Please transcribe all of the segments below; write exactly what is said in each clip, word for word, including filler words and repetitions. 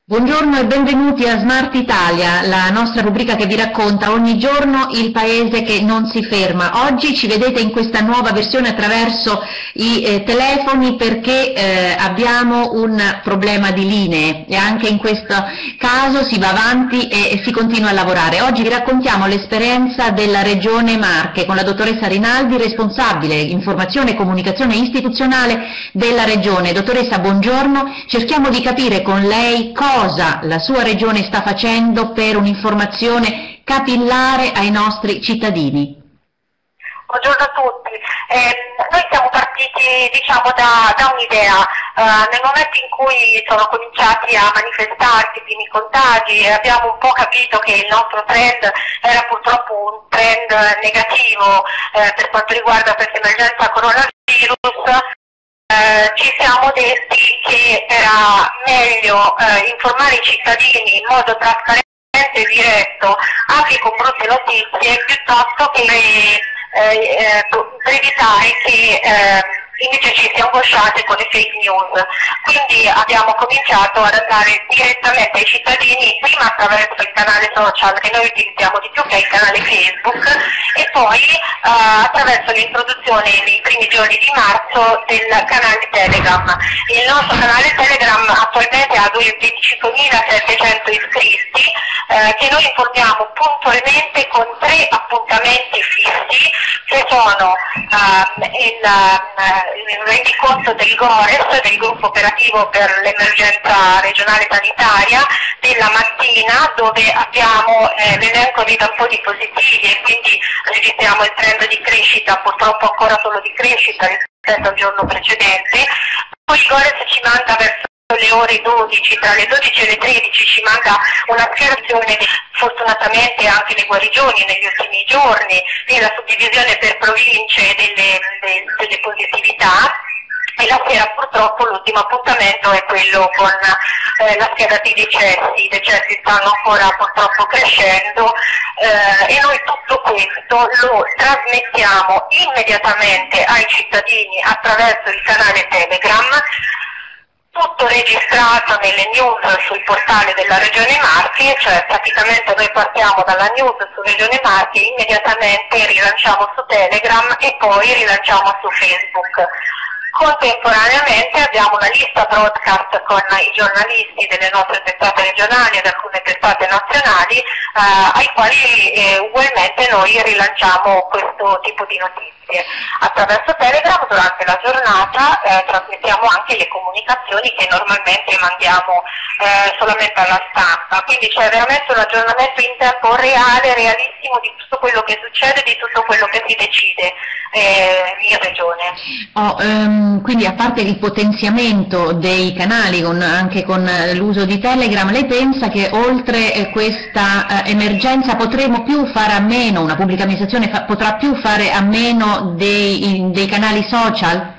Buongiorno e benvenuti a Smart Italia, la nostra rubrica che vi racconta ogni giorno il paese che non si ferma. Oggi ci vedete in questa nuova versione attraverso i eh, telefoni perché eh, abbiamo un problema di linee e anche in questo caso si va avanti e, e si continua a lavorare. Oggi vi raccontiamo l'esperienza della Regione Marche con la dottoressa Rinaldi, responsabile informazione e comunicazione istituzionale della Regione. Dottoressa, buongiorno. Cerchiamo di capire con lei cosa cosa la sua regione sta facendo per un'informazione capillare ai nostri cittadini. Buongiorno a tutti. Eh, noi siamo partiti diciamo, da, da un'idea. Uh, nel momento in cui sono cominciati a manifestarsi i primi contagi e abbiamo un po' capito che il nostro trend era purtroppo un trend negativo eh, per quanto riguarda questa emergenza coronavirus, Eh, ci siamo detti che era meglio eh, informare i cittadini in modo trasparente e diretto, anche con brutte notizie, piuttosto che eh, eh, per evitare che eh, invece ci si angosciate con le fake news. Quindi abbiamo cominciato ad andare direttamente ai cittadini, prima attraverso il canale social che noi utilizziamo di più, che è il canale Facebook, e poi eh, attraverso l'introduzione nei primi giorni di marzo del canale Telegram. Il nostro canale Telegram attualmente ha venticinquemilasettecento iscritti, eh, che noi informiamo puntualmente con tre appuntamenti fissi, che sono eh, il, eh, il rendiconto del GORES, del gruppo operativo per l'emergenza regionale sanitaria, della mattina, dove abbiamo eh, l'elenco dei tamponi positivi e quindi registriamo il trend di crescita, purtroppo ancora solo di crescita rispetto al giorno precedente. Poi il GORES ci manda verso le ore dodici, tra le dodici e le tredici ci manda una schierazione, fortunatamente anche le guarigioni negli ultimi giorni, e la suddivisione per province delle, delle, delle positività, e la sera purtroppo l'ultimo appuntamento è quello con eh, la scheda dei decessi. I decessi stanno ancora purtroppo crescendo eh, e noi tutto questo lo trasmettiamo immediatamente ai cittadini attraverso il canale Telegram, tutto registrato nelle news sul portale della Regione Marche, cioè praticamente noi partiamo dalla news su Regione Marche, immediatamente rilanciamo su Telegram e poi rilanciamo su Facebook. Contemporaneamente abbiamo una lista broadcast con i giornalisti delle nostre testate regionali ed alcune testate nazionali eh, ai quali eh, ugualmente noi rilanciamo questo tipo di notizie. Attraverso Telegram durante la giornata eh, trasmettiamo anche le comunicazioni che normalmente mandiamo eh, solamente alla stampa, quindi c'è veramente un aggiornamento in tempo reale, realissimo di tutto quello che succede, di tutto quello che si decide eh, in regione. Oh, um, quindi a parte il potenziamento dei canali con, anche con l'uso di Telegram, lei pensa che oltre eh, questa eh, emergenza potremo più fare a meno, una pubblica amministrazione fa, potrà più fare a meno dei, dei canali social?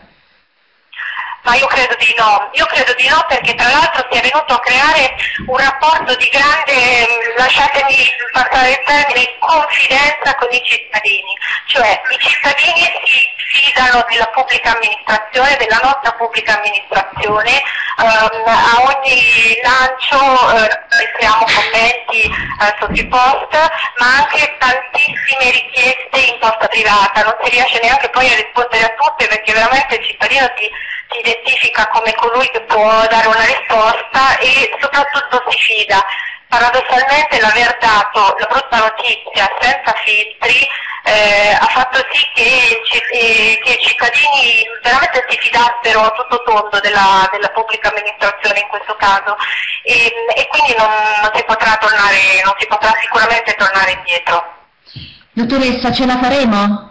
Ma io credo di no, io credo di no perché tra l'altro si è venuto a creare un rapporto di grande, lasciatemi passare il termine, confidenza con i cittadini, cioè i cittadini si fidano della pubblica amministrazione, della nostra pubblica amministrazione, um, a ogni lancio uh, registriamo commenti uh, sotto i post, ma anche tantissime richieste in posta privata, non si riesce neanche poi a rispondere a tutte perché veramente il cittadino si si identifica come colui che può dare una risposta e soprattutto si fida. Paradossalmente l'aver dato la brutta notizia senza filtri eh, ha fatto sì che, che i cittadini veramente si fidassero a tutto tondo della, della pubblica amministrazione in questo caso e, e quindi non, non si potrà tornare, non si potrà sicuramente tornare indietro. Dottoressa, ce la faremo?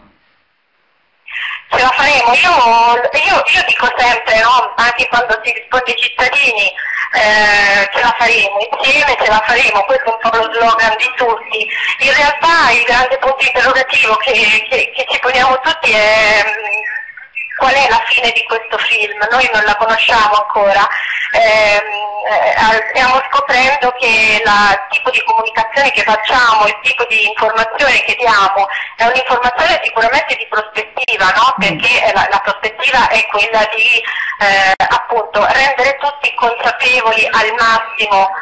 Ce la faremo, io, io, io dico sempre, no? Anche quando si risponde ai cittadini, eh, ce la faremo, insieme ce la faremo, questo è un po' lo slogan di tutti. In realtà il grande punto interrogativo che, che, che ci poniamo tutti è mh, qual è la fine di questo film, noi non la conosciamo ancora. Eh, eh, stiamo scoprendo che il tipo di comunicazione che facciamo, il tipo di informazione che diamo è un'informazione sicuramente di prospettiva, no? Perché la, la prospettiva è quella di eh, appunto rendere tutti consapevoli al massimo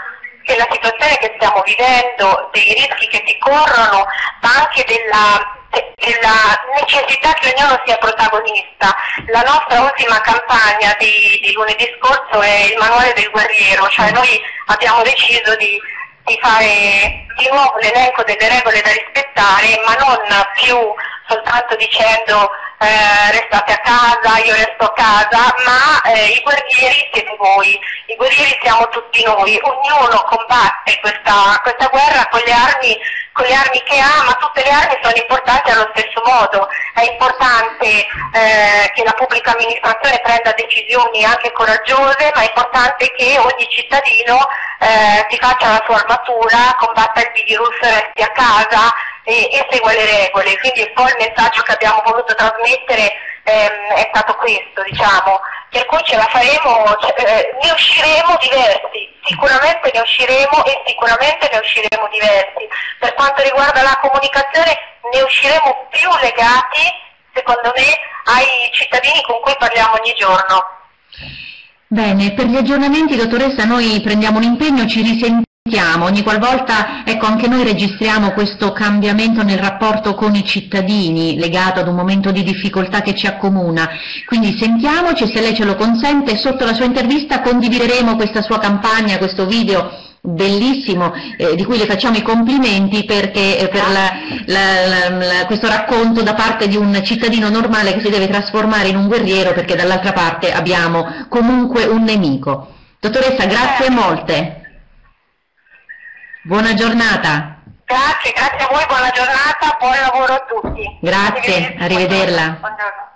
che la situazione che stiamo vivendo, dei rischi che si corrono, ma anche della, della necessità che ognuno sia protagonista. La nostra ultima campagna di, di lunedì scorso è il manuale del guerriero, cioè noi abbiamo deciso di, di fare di nuovo l'elenco delle regole da rispettare, ma non più soltanto dicendo eh, restate a casa, io resto a casa, ma eh, i guerrieri siete voi, i guerrieri siamo tutti noi, ognuno combatte questa, questa guerra con le armi con le armi che ha, ma tutte le armi sono importanti allo stesso modo. È importante eh, che la pubblica amministrazione prenda decisioni anche coraggiose, ma è importante che ogni cittadino eh, si faccia la sua armatura, combatta il virus, resti a casa e, e segua le regole. Quindi un po' il messaggio che abbiamo voluto trasmettere ehm, è stato questo, diciamo. Per cui ce la faremo, eh, ne usciremo diversi, sicuramente ne usciremo e sicuramente ne usciremo diversi. Per quanto riguarda la comunicazione ne usciremo più legati, secondo me, ai cittadini con cui parliamo ogni giorno. Bene, per gli aggiornamenti, dottoressa, noi prendiamo un impegno, ci risentiamo. Ogni qualvolta, ecco, anche noi registriamo questo cambiamento nel rapporto con i cittadini legato ad un momento di difficoltà che ci accomuna, quindi sentiamoci, se lei ce lo consente, sotto la sua intervista condivideremo questa sua campagna, questo video bellissimo eh, di cui le facciamo i complimenti perché eh, per la, la, la, la, questo racconto da parte di un cittadino normale che si deve trasformare in un guerriero perché dall'altra parte abbiamo comunque un nemico. Dottoressa, grazie molte. Buona giornata. Grazie, grazie a voi, buona giornata, buon lavoro a tutti. Grazie, arrivederla. Buongiorno.